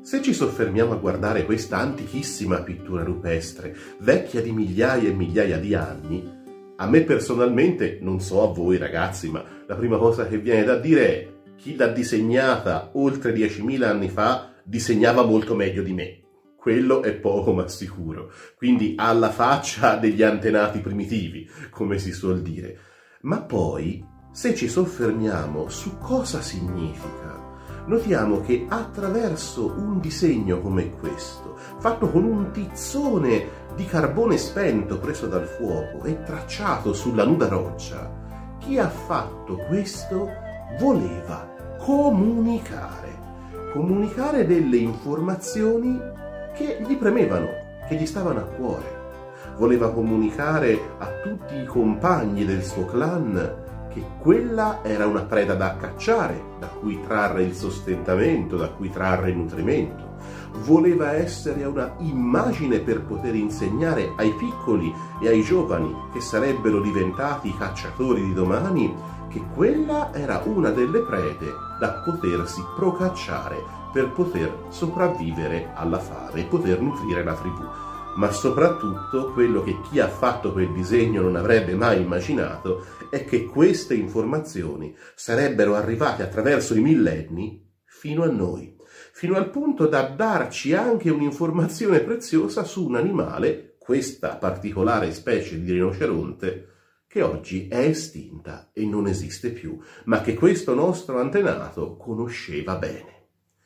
Se ci soffermiamo a guardare questa antichissima pittura rupestre, vecchia di migliaia e migliaia di anni, a me personalmente, non so a voi ragazzi, ma la prima cosa che viene da dire è: chi l'ha disegnata oltre 10.000 anni fa disegnava molto meglio di me. Quello è poco ma sicuro. Quindi alla faccia degli antenati primitivi, come si suol dire. Ma poi, se ci soffermiamo su cosa significa, notiamo che attraverso un disegno come questo, fatto con un tizzone di carbone spento preso dal fuoco e tracciato sulla nuda roccia, chi ha fatto questo voleva comunicare delle informazioni che gli premevano, che gli stavano a cuore. Voleva comunicare a tutti i compagni del suo clan che quella era una preda da cacciare, da cui trarre il sostentamento, da cui trarre il nutrimento. Voleva essere una immagine per poter insegnare ai piccoli e ai giovani che sarebbero diventati i cacciatori di domani che quella era una delle prede da potersi procacciare per poter sopravvivere alla fame e poter nutrire la tribù. Ma soprattutto quello che chi ha fatto quel disegno non avrebbe mai immaginato è che queste informazioni sarebbero arrivate attraverso i millenni fino a noi, fino al punto da darci anche un'informazione preziosa su un animale, questa particolare specie di rinoceronte, che oggi è estinta e non esiste più, ma che questo nostro antenato conosceva bene.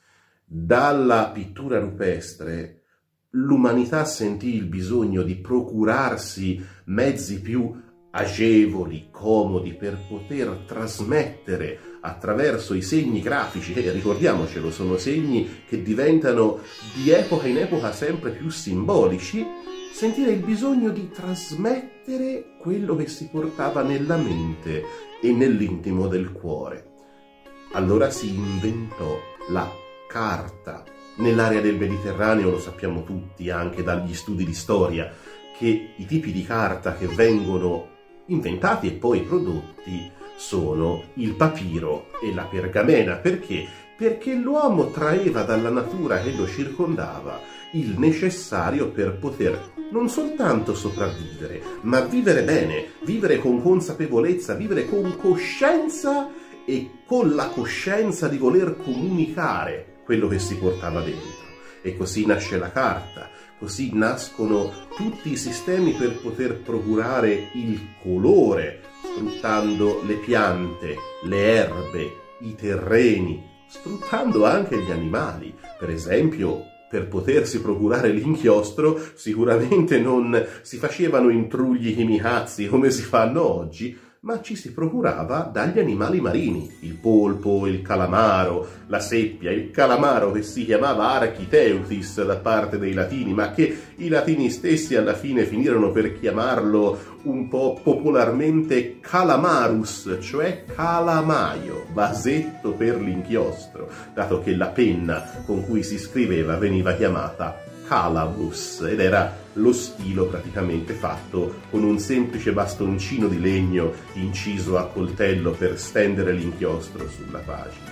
Dalla pittura rupestre l'umanità sentì il bisogno di procurarsi mezzi più agevoli, comodi, per poter trasmettere attraverso i segni grafici, che ricordiamocelo, sono segni che diventano di epoca in epoca sempre più simbolici, sentire il bisogno di trasmettere quello che si portava nella mente e nell'intimo del cuore. Allora si inventò la carta. Nell'area del Mediterraneo, lo sappiamo tutti anche dagli studi di storia, che i tipi di carta che vengono inventati e poi prodotti sono il papiro e la pergamena. Perché? Perché l'uomo traeva dalla natura che lo circondava il necessario per poter non soltanto sopravvivere, ma vivere bene, vivere con consapevolezza, vivere con coscienza e con la coscienza di voler comunicare quello che si portava dentro. E così nasce la carta, così nascono tutti i sistemi per poter procurare il colore, sfruttando le piante, le erbe, i terreni, sfruttando anche gli animali. Per esempio, per potersi procurare l'inchiostro, sicuramente non si facevano intrugli chimicazzi come si fanno oggi, ma ci si procurava dagli animali marini, il polpo, il calamaro, la seppia, il calamaro che si chiamava Architeuthis da parte dei latini, ma che i latini stessi alla fine finirono per chiamarlo un po' popolarmente calamarus, cioè calamaio, vasetto per l'inchiostro, dato che la penna con cui si scriveva veniva chiamata calabus ed era lo stilo praticamente fatto con un semplice bastoncino di legno inciso a coltello per stendere l'inchiostro sulla pagina.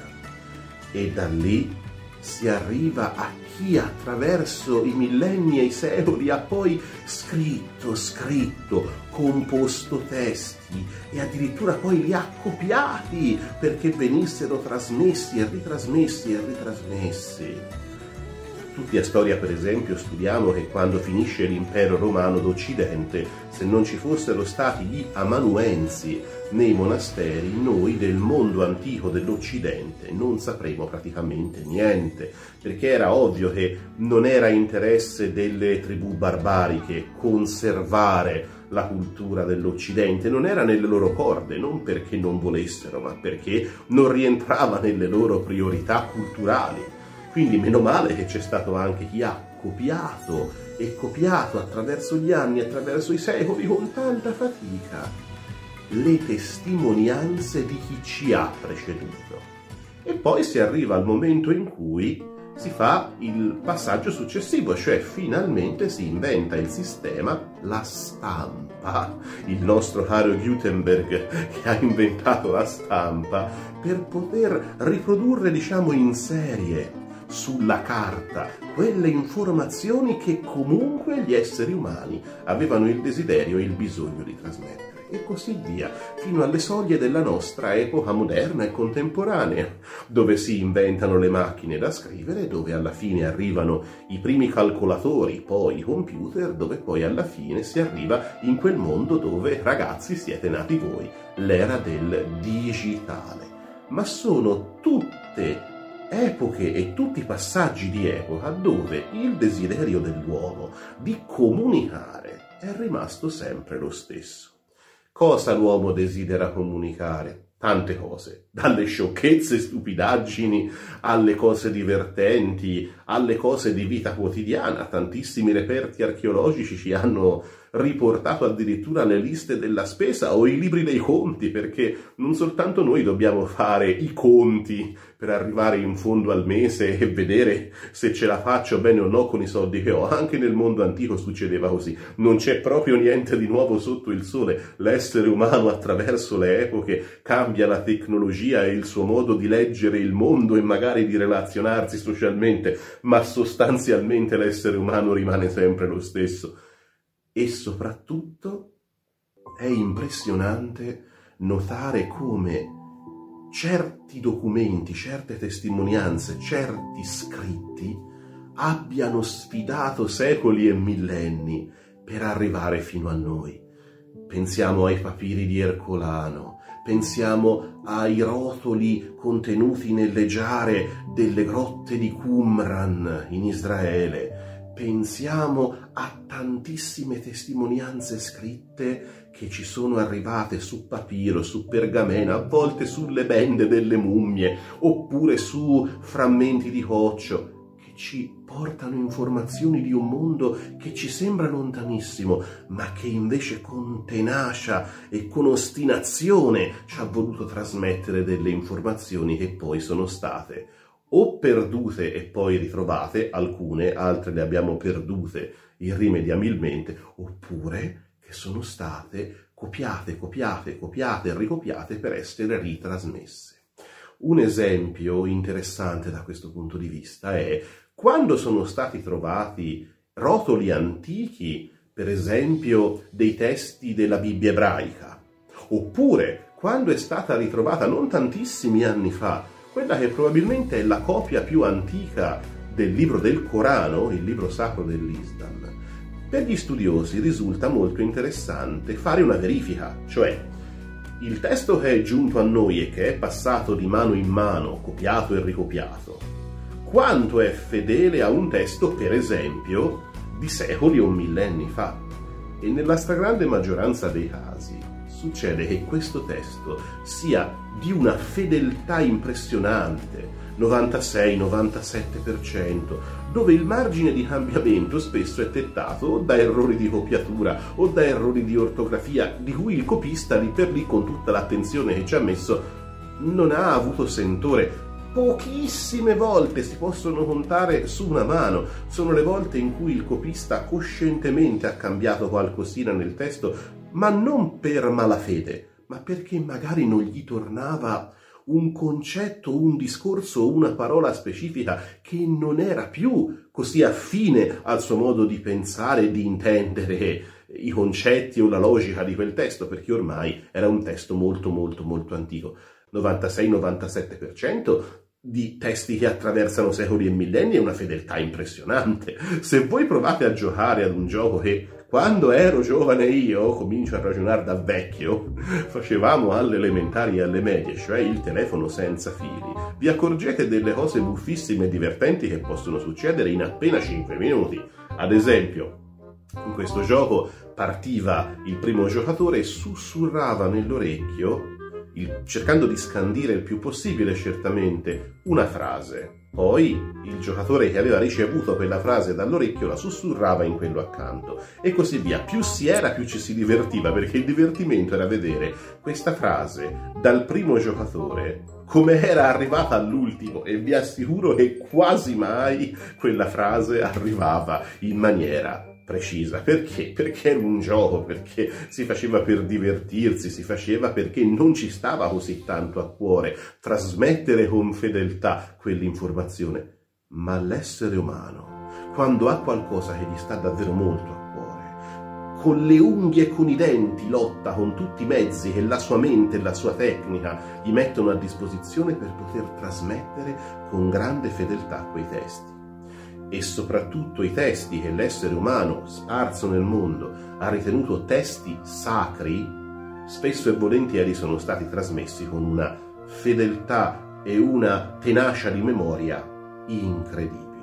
E da lì si arriva a chi attraverso i millenni e i secoli ha poi scritto, composto testi e addirittura poi li ha copiati perché venissero trasmessi e ritrasmessi. Tutti a storia, per esempio, studiamo che quando finisce l'impero romano d'Occidente, se non ci fossero stati gli amanuensi nei monasteri, noi del mondo antico dell'Occidente non sapremo praticamente niente, perché era ovvio che non era interesse delle tribù barbariche conservare la cultura dell'Occidente, non era nelle loro corde, non perché non volessero, ma perché non rientrava nelle loro priorità culturali. Quindi meno male che c'è stato anche chi ha copiato e copiato attraverso gli anni, attraverso i secoli, con tanta fatica, le testimonianze di chi ci ha preceduto. E poi si arriva al momento in cui si fa il passaggio successivo, cioè finalmente si inventa il sistema, la stampa. Il nostro caro Gutenberg che ha inventato la stampa per poter riprodurre, diciamo, in serie sulla carta quelle informazioni che comunque gli esseri umani avevano il desiderio e il bisogno di trasmettere. E così via, fino alle soglie della nostra epoca moderna e contemporanea, dove si inventano le macchine da scrivere, dove alla fine arrivano i primi calcolatori, poi i computer, dove poi alla fine si arriva in quel mondo dove, ragazzi, siete nati voi, l'era del digitale. Ma sono tutte epoche e tutti passaggi di epoca dove il desiderio dell'uomo di comunicare è rimasto sempre lo stesso. Cosa l'uomo desidera comunicare? Tante cose, dalle sciocchezze e stupidaggini alle cose divertenti, alle cose di vita quotidiana. Tantissimi reperti archeologici ci hanno riportato addirittura le liste della spesa o i libri dei conti, perché non soltanto noi dobbiamo fare i conti per arrivare in fondo al mese e vedere se ce la faccio bene o no con i soldi che ho. Anche nel mondo antico succedeva così. Non c'è proprio niente di nuovo sotto il sole. L'essere umano attraverso le epoche cambia la tecnologia e il suo modo di leggere il mondo e magari di relazionarsi socialmente, ma sostanzialmente l'essere umano rimane sempre lo stesso. E soprattutto è impressionante notare come certi documenti, certe testimonianze, certi scritti abbiano sfidato secoli e millenni per arrivare fino a noi. Pensiamo ai papiri di Ercolano, pensiamo ai rotoli contenuti nelle giare delle grotte di Qumran in Israele, pensiamo a tantissime testimonianze scritte che ci sono arrivate su papiro, su pergamena, a volte sulle bende delle mummie, oppure su frammenti di coccio, che ci portano informazioni di un mondo che ci sembra lontanissimo, ma che invece con tenacia e con ostinazione ci ha voluto trasmettere delle informazioni che poi sono state o perdute e poi ritrovate, altre le abbiamo perdute irrimediabilmente, oppure che sono state copiate e ricopiate per essere ritrasmesse. Un esempio interessante da questo punto di vista è quando sono stati trovati rotoli antichi, per esempio dei testi della Bibbia ebraica, oppure quando è stata ritrovata non tantissimi anni fa quella che probabilmente è la copia più antica del libro del Corano, il libro sacro dell'Islam. Per gli studiosi risulta molto interessante fare una verifica, cioè il testo che è giunto a noi e che è passato di mano in mano, copiato e ricopiato, quanto è fedele a un testo, per esempio, di secoli o millenni fa. E nella stragrande maggioranza dei casi succede che questo testo sia di una fedeltà impressionante, 96-97%, dove il margine di cambiamento spesso è dettato o da errori di copiatura o da errori di ortografia, di cui il copista lì per lì, con tutta l'attenzione che ci ha messo, non ha avuto sentore. Pochissime volte, si possono contare su una mano, sono le volte in cui il copista coscientemente ha cambiato qualcosina nel testo, ma non per malafede, ma perché magari non gli tornava un concetto, un discorso, una parola specifica che non era più così affine al suo modo di pensare e di intendere i concetti o la logica di quel testo, perché ormai era un testo molto antico. 96-97% di testi che attraversano secoli e millenni è una fedeltà impressionante. Se voi provate a giocare ad un gioco che quando ero giovane io, comincio a ragionare da vecchio, facevamo alle elementari e alle medie, cioè il telefono senza fili, vi accorgete delle cose buffissime e divertenti che possono succedere in appena 5 minuti. Ad esempio, in questo gioco partiva il primo giocatore e sussurrava nell'orecchio, cercando di scandire il più possibile certamente, una frase. Poi il giocatore che aveva ricevuto quella frase dall'orecchio la sussurrava in quello accanto e così via. Più si era, più ci si divertiva, perché il divertimento era vedere questa frase dal primo giocatore come era arrivata all'ultimo, e vi assicuro che quasi mai quella frase arrivava in maniera precisa. Perché? Perché era un gioco, perché si faceva per divertirsi, si faceva perché non ci stava così tanto a cuore trasmettere con fedeltà quell'informazione. Ma l'essere umano, quando ha qualcosa che gli sta davvero molto a cuore, con le unghie e con i denti lotta con tutti i mezzi che la sua mente e la sua tecnica gli mettono a disposizione per poter trasmettere con grande fedeltà quei testi. E soprattutto i testi che l'essere umano, sparso nel mondo, ha ritenuto testi sacri, spesso e volentieri sono stati trasmessi con una fedeltà e una tenacia di memoria incredibile.